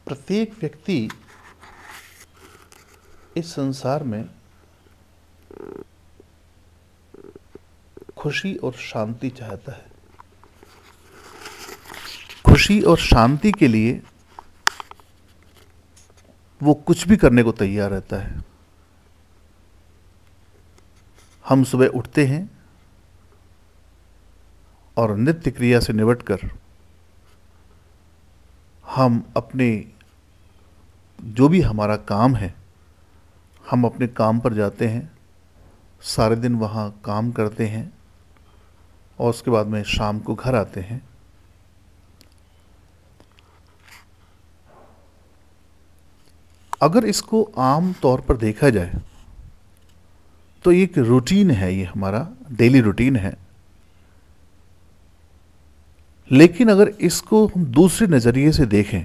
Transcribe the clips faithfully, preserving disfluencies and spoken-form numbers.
प्रत्येक व्यक्ति इस संसार में खुशी और शांति चाहता है। खुशी और शांति के लिए वो कुछ भी करने को तैयार रहता है। हम सुबह उठते हैं और नित्य क्रिया से निपटकर हम अपने जो भी हमारा काम है, हम अपने काम पर जाते हैं, सारे दिन वहाँ काम करते हैं और उसके बाद में शाम को घर आते हैं। अगर इसको आम तौर पर देखा जाए तो ये एक रूटीन है, ये हमारा डेली रूटीन है। लेकिन अगर इसको हम दूसरे नज़रिए से देखें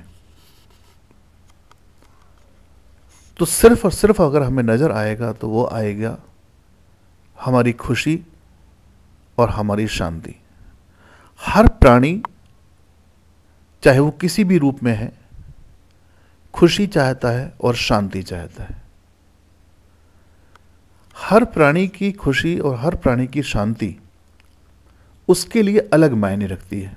तो सिर्फ और सिर्फ अगर हमें नज़र आएगा तो वो आएगा हमारी खुशी और हमारी शांति। हर प्राणी चाहे वो किसी भी रूप में है, खुशी चाहता है और शांति चाहता है। हर प्राणी की खुशी और हर प्राणी की शांति उसके लिए अलग मायने रखती है।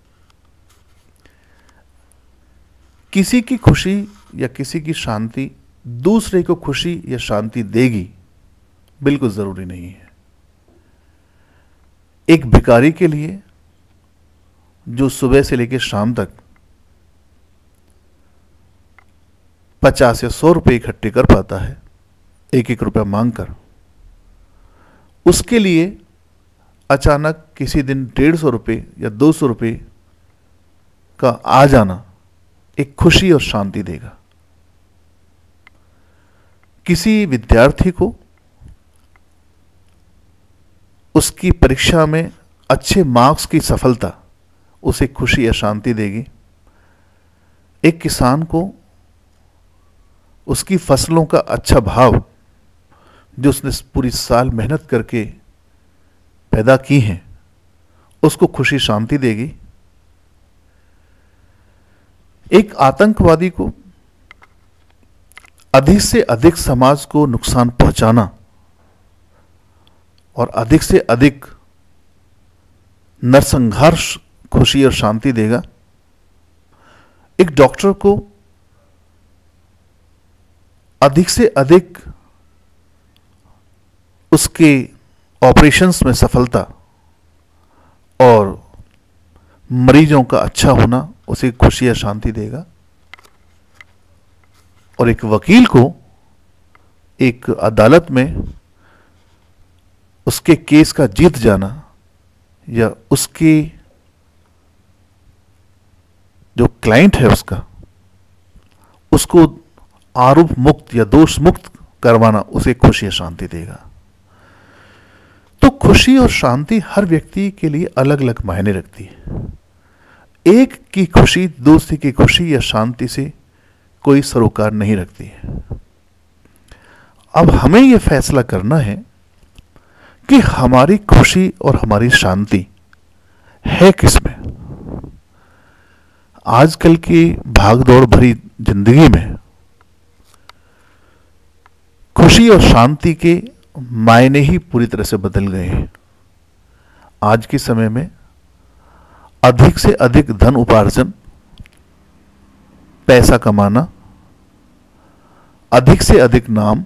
किसी की खुशी या किसी की शांति दूसरे को खुशी या शांति देगी, बिल्कुल जरूरी नहीं है। एक भिखारी के लिए जो सुबह से लेकर शाम तक पचास या सौ रुपये इकट्ठे कर पाता है, एक एक रुपया मांगकर, उसके लिए अचानक किसी दिन डेढ़ सौ रुपये या दो सौ रुपये का आ जाना एक खुशी और शांति देगा। किसी विद्यार्थी को उसकी परीक्षा में अच्छे मार्क्स की सफलता उसे खुशी या शांति देगी। एक किसान को उसकी फसलों का अच्छा भाव जो उसने पूरी साल मेहनत करके पैदा की हैं, उसको खुशी शांति देगी। एक आतंकवादी को अधिक से अधिक समाज को नुकसान पहुंचाना और अधिक से अधिक नरसंहार खुशी और शांति देगा। एक डॉक्टर को अधिक से अधिक उसके ऑपरेशंस में सफलता और मरीजों का अच्छा होना उसे खुशी या शांति देगा। और एक वकील को एक अदालत में उसके केस का जीत जाना या उसकी जो क्लाइंट है उसका उसको आरोप मुक्त या दोष मुक्त करवाना उसे खुशी या शांति देगा। तो खुशी और शांति हर व्यक्ति के लिए अलग अलग मायने रखती है। एक की खुशी दूसरे की खुशी या शांति से कोई सरोकार नहीं रखती है। अब हमें यह फैसला करना है कि हमारी खुशी और हमारी शांति है किसमें। आजकल की भागदौड़ भरी जिंदगी में खुशी और शांति के मायने ही पूरी तरह से बदल गए हैं। आज के समय में अधिक से अधिक धन उपार्जन, पैसा कमाना, अधिक से अधिक नाम,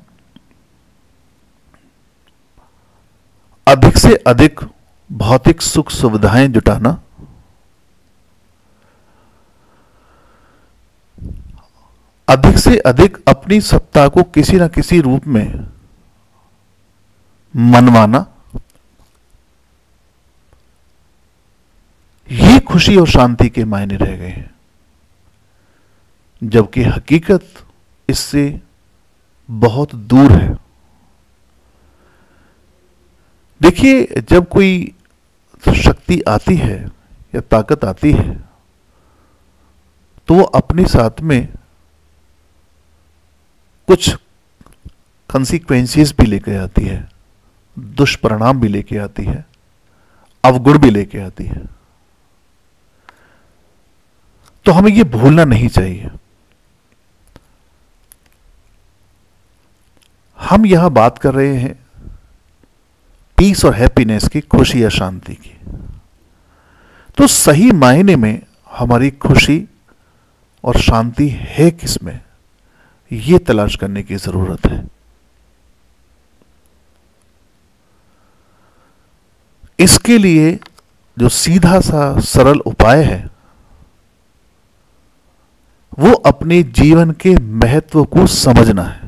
अधिक से अधिक भौतिक सुख सुविधाएं जुटाना, अधिक से अधिक अपनी सत्ता को किसी न किसी रूप में मनवाना, ये खुशी और शांति के मायने रह गए हैं। जबकि हकीकत इससे बहुत दूर है। देखिए, जब कोई शक्ति आती है या ताकत आती है तो वो अपने साथ में कुछ कंसीक्वेंसेस भी लेके आती है, दुष्परिणाम भी लेके आती है, अवगुण भी लेके आती है। तो हमें यह भूलना नहीं चाहिए हम यहां बात कर रहे हैं पीस और हैप्पीनेस की, खुशी या शांति की। तो सही मायने में हमारी खुशी और शांति है किसमें, यह तलाश करने की जरूरत है। इसके लिए जो सीधा सा सरल उपाय है वो अपने जीवन के महत्व को समझना है।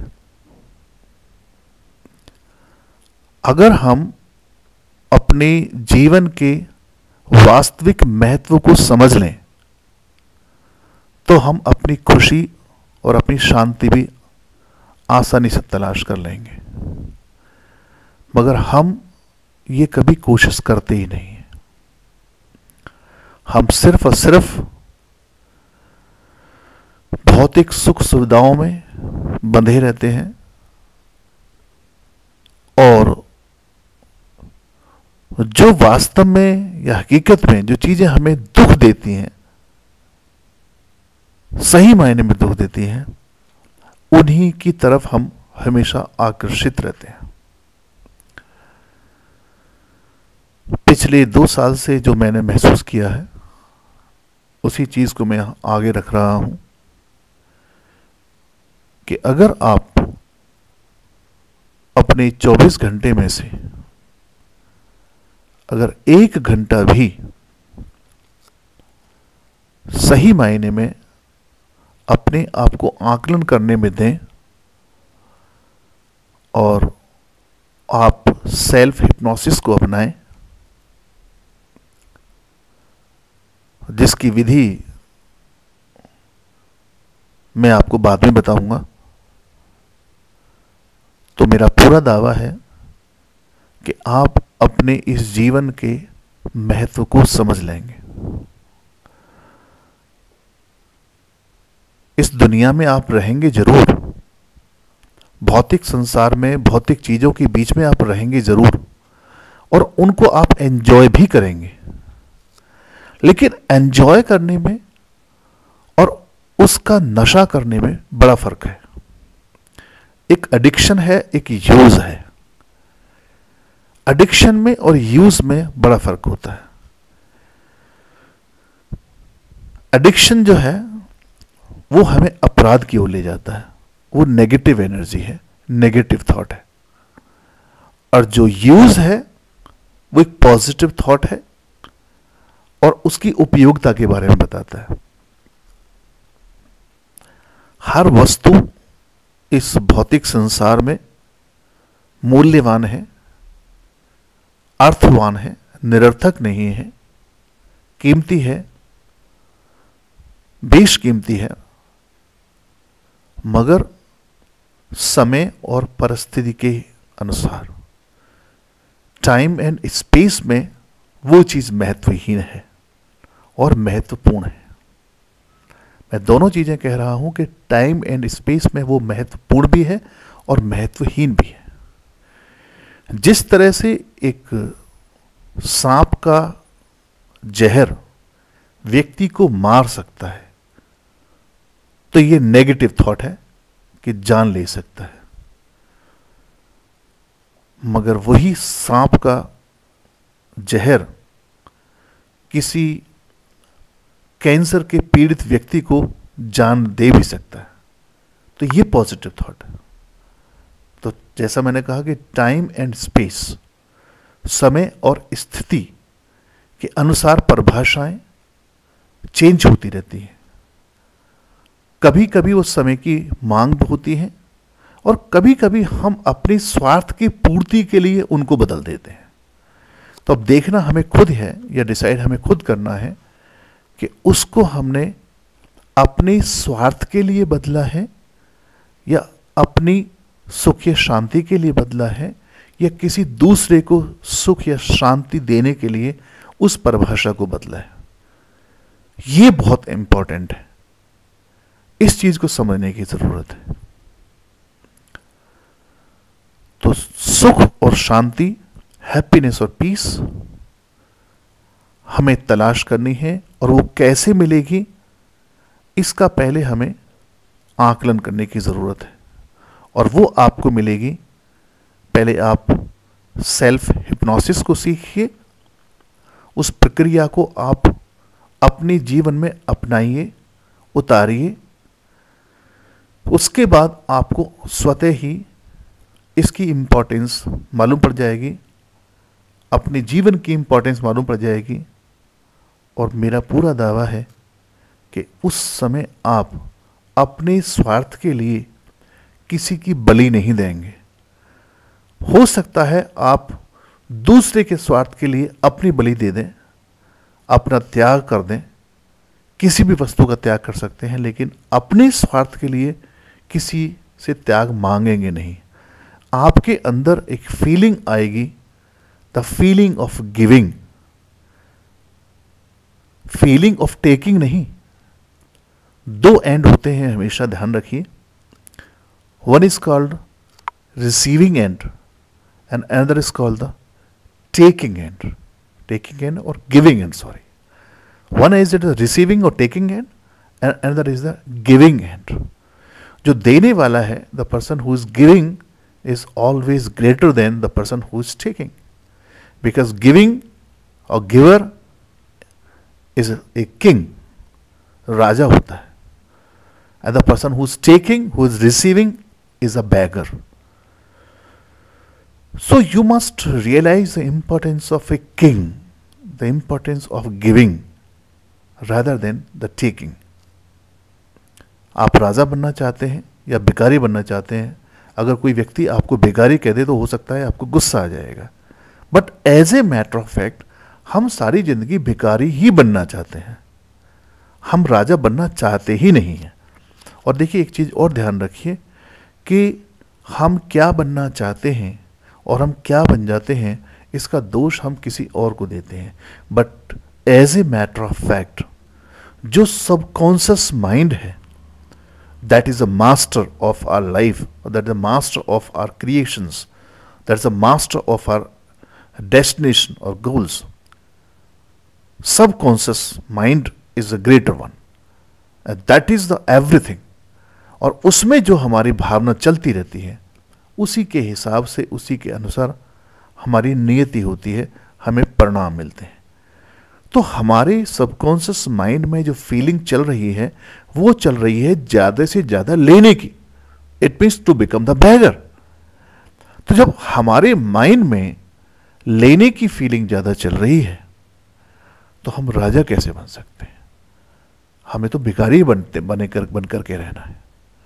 अगर हम अपने जीवन के वास्तविक महत्व को समझ लें तो हम अपनी खुशी और अपनी शांति भी आसानी से तलाश कर लेंगे, मगर हम ये कभी कोशिश करते ही नहीं हैं। हम सिर्फ और सिर्फ भौतिक सुख सुविधाओं में बंधे रहते हैं और जो वास्तव में या हकीकत में जो चीजें हमें दुख देती हैं, सही मायने में दुख देती हैं, उन्हीं की तरफ हम हमेशा आकर्षित रहते हैं। पिछले दो साल से जो मैंने महसूस किया है उसी चीज को मैं आगे रख रहा हूं कि अगर आप अपने चौबीस घंटे में से अगर एक घंटा भी सही मायने में अपने आप को आकलन करने में दें और आप सेल्फ हिप्नोसिस को अपनाएं, जिसकी विधि मैं आपको बाद में बताऊंगा, तो मेरा पूरा दावा है कि आप अपने इस जीवन के महत्व को समझ लेंगे। इस दुनिया में आप रहेंगे जरूर, भौतिक संसार में भौतिक चीजों के बीच में आप रहेंगे जरूर और उनको आप एंजॉय भी करेंगे, लेकिन एंजॉय करने में और उसका नशा करने में बड़ा फर्क है। एक एडिक्शन है, एक यूज है। एडिक्शन में और यूज में बड़ा फर्क होता है। एडिक्शन जो है वो हमें अपराध की ओर ले जाता है, वो नेगेटिव एनर्जी है, नेगेटिव थॉट है। और जो यूज है वो एक पॉजिटिव थॉट है और उसकी उपयोगिता के बारे में बताता है। हर वस्तु इस भौतिक संसार में मूल्यवान है, अर्थवान है, निरर्थक नहीं है, कीमती है, बेशकीमती है, मगर समय और परिस्थिति के अनुसार टाइम एंड स्पेस में वो चीज महत्वहीन है और महत्वपूर्ण है। मैं दोनों चीजें कह रहा हूं कि टाइम एंड स्पेस में वो महत्वपूर्ण भी है और महत्वहीन भी है। जिस तरह से एक सांप का जहर व्यक्ति को मार सकता है, तो ये नेगेटिव थॉट है कि जान ले सकता है, मगर वही सांप का जहर किसी कैंसर के पीड़ित व्यक्ति को जान दे भी सकता है। तो ये पॉजिटिव थॉट है। तो जैसा मैंने कहा कि टाइम एंड स्पेस, समय और स्थिति के अनुसार परिभाषाएं चेंज होती रहती हैं। कभी कभी वो समय की मांग होती है और कभी कभी हम अपने स्वार्थ की पूर्ति के लिए उनको बदल देते हैं। तो अब देखना हमें खुद है, या डिसाइड हमें खुद करना है कि उसको हमने अपने स्वार्थ के लिए बदला है या अपनी सुख या शांति के लिए बदला है, या किसी दूसरे को सुख या शांति देने के लिए उस परिभाषा को बदला है। यह बहुत इंपॉर्टेंट है, इस चीज को समझने की जरूरत है। तो सुख और शांति, हैप्पीनेस और पीस हमें तलाश करनी है, और वो कैसे मिलेगी इसका पहले हमें आकलन करने की जरूरत है। और वो आपको मिलेगी पहले आप सेल्फ हिप्नोसिस को सीखिए, उस प्रक्रिया को आप अपने जीवन में अपनाइए, उतारिए। उसके बाद आपको स्वतः ही इसकी इम्पोर्टेंस मालूम पड़ जाएगी, अपने जीवन की इम्पोर्टेंस मालूम पड़ जाएगी। और मेरा पूरा दावा है कि उस समय आप अपने स्वार्थ के लिए किसी की बलि नहीं देंगे। हो सकता है आप दूसरे के स्वार्थ के लिए अपनी बलि दे दें, अपना त्याग कर दें, किसी भी वस्तु का त्याग कर सकते हैं, लेकिन अपने स्वार्थ के लिए किसी से त्याग मांगेंगे नहीं। आपके अंदर एक फीलिंग आएगी, the feeling of giving, feeling of taking नहीं। दो एंड होते हैं, हमेशा ध्यान रखिए। One is called receiving end end another is called the taking end, taking end और giving end, sorry. One is it receiving और taking end end another is the giving end. जो देने वाला है, the person who is giving is always greater than the person who is taking, because giving or giver is a king, राजा होता है, and the person who is taking, who is receiving is a beggar. So you must realize the importance of a king, the importance of giving rather than the taking. आप राजा बनना चाहते हैं या भिखारी बनना चाहते हैं? अगर कोई व्यक्ति आपको भिखारी कह दे तो हो सकता है आपको गुस्सा आ जाएगा, but as a matter of fact हम सारी जिंदगी भिखारी ही बनना चाहते हैं, हम राजा बनना चाहते ही नहीं हैं। और देखिए एक चीज़ और ध्यान रखिए कि हम क्या बनना चाहते हैं और हम क्या बन जाते हैं, इसका दोष हम किसी और को देते हैं। But as a matter of fact जो सबकॉन्शियस माइंड है, that is a master of our life, that is a master of our creations, that is a master of our destination or goals. Subconscious mind is a greater one, and that is the everything. और उसमें जो हमारी भावना चलती रहती है, उसी के हिसाब से, उसी के अनुसार हमारी नियति होती है, हमें परिणाम मिलते हैं। तो हमारे सबकॉन्शियस माइंड में जो फीलिंग चल रही है, वो चल रही है ज़्यादा से ज़्यादा लेने की। It means to become the beggar. तो जब हमारे माइंड में लेने की फीलिंग ज़्यादा चल रही है, तो हम राजा कैसे बन सकते हैं? हमें तो भिखारी बनते बने कर बन करके रहना है।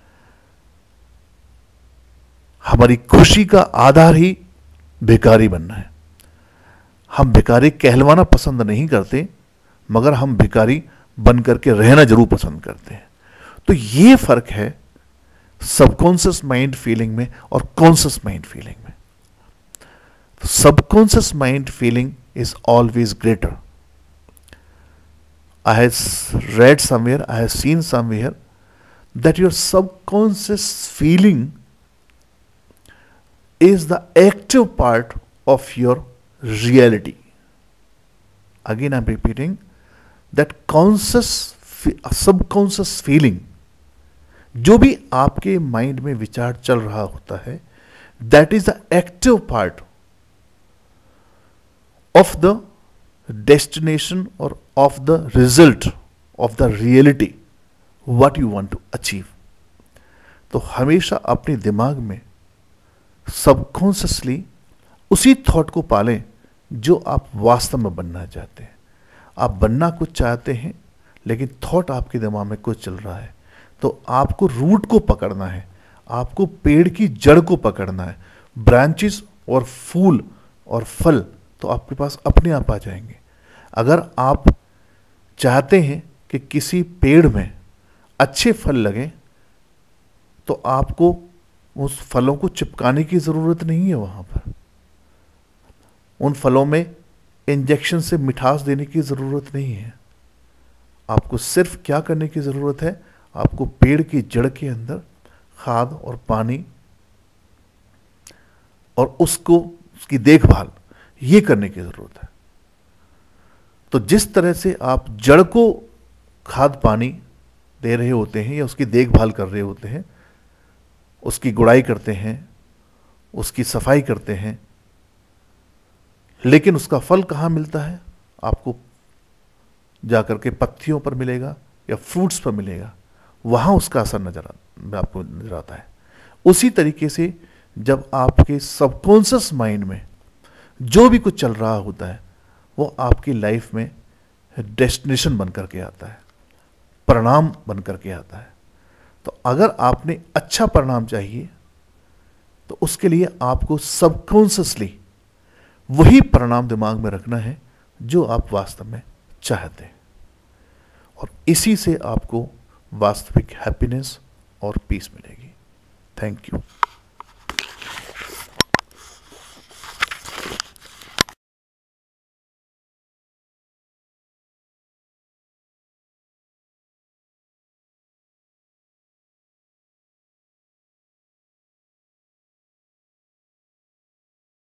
हमारी खुशी का आधार ही भिखारी बनना है। हम भिखारी कहलवाना पसंद नहीं करते, मगर हम भिखारी बन करके रहना जरूर पसंद करते हैं। तो ये फर्क है सबकॉन्शियस माइंड फीलिंग में और कॉन्शियस माइंड फीलिंग में। Subconscious mind feeling is always greater. I have read somewhere, I have seen somewhere that your subconscious feeling is the active part of your reality. Again I am repeating that conscious subconscious feeling, जो भी आपके mind में विचार चल रहा होता है, that is the active part of the destination or of the result of the reality what you want to achieve. तो हमेशा अपने दिमाग में सबकॉन्शियसली उसी थॉट को पालें जो आप वास्तव में बनना चाहते हैं। आप बनना कुछ चाहते हैं, लेकिन थॉट आपके दिमाग में कुछ चल रहा है, तो आपको रूट को पकड़ना है, आपको पेड़ की जड़ को पकड़ना है। ब्रांचेस और फूल और फल तो आपके पास अपने आप आ जाएंगे। अगर आप चाहते हैं कि किसी पेड़ में अच्छे फल लगें, तो आपको उस फलों को चिपकाने की ज़रूरत नहीं है। वहाँ पर उन फलों में इंजेक्शन से मिठास देने की ज़रूरत नहीं है। आपको सिर्फ क्या करने की ज़रूरत है, आपको पेड़ की जड़ के अंदर खाद और पानी और उसको उसकी देखभाल ये करने की ज़रूरत है। तो जिस तरह से आप जड़ को खाद पानी दे रहे होते हैं या उसकी देखभाल कर रहे होते हैं, उसकी गुड़ाई करते हैं, उसकी सफाई करते हैं, लेकिन उसका फल कहाँ मिलता है? आपको जाकर के पत्तियों पर मिलेगा या फ्रूट्स पर मिलेगा, वहाँ उसका असर नजर आ, आपको नजर आता है। उसी तरीके से जब आपके सबकॉन्शियस माइंड में जो भी कुछ चल रहा होता है वो आपकी लाइफ में डेस्टिनेशन बन करके आता है, परिणाम बन करके आता है। तो अगर आपने अच्छा परिणाम चाहिए तो उसके लिए आपको सबकॉन्शियसली वही परिणाम दिमाग में रखना है जो आप वास्तव में चाहते हैं, और इसी से आपको वास्तविक हैप्पीनेस और पीस मिलेगी। Thank you.